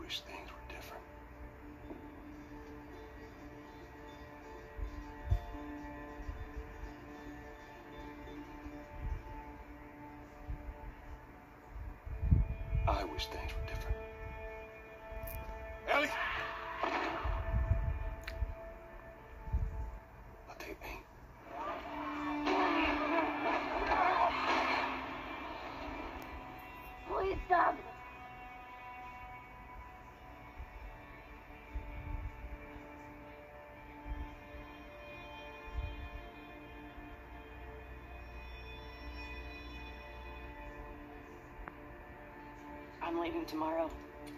wish things were different. I wish things were different. Ellie! But they ain't. Please stop. I'm leaving tomorrow.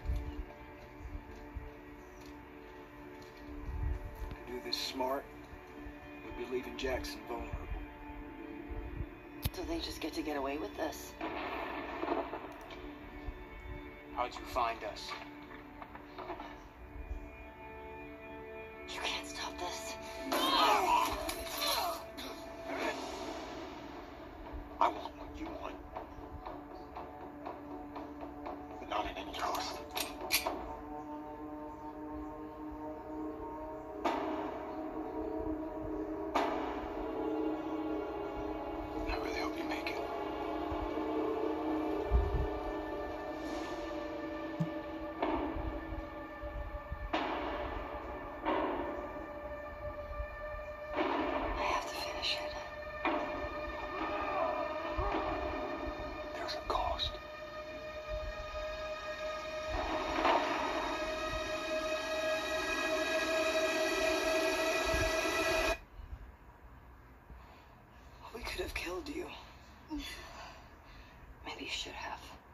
To do this smart, we'll be leaving Jackson vulnerable. So they just get away with this? How'd you find us? You can't stop this. I want what you want. But not at any cost. I really hope you make it. I have to finish it. There's a cost. We could have killed you. Maybe you should have.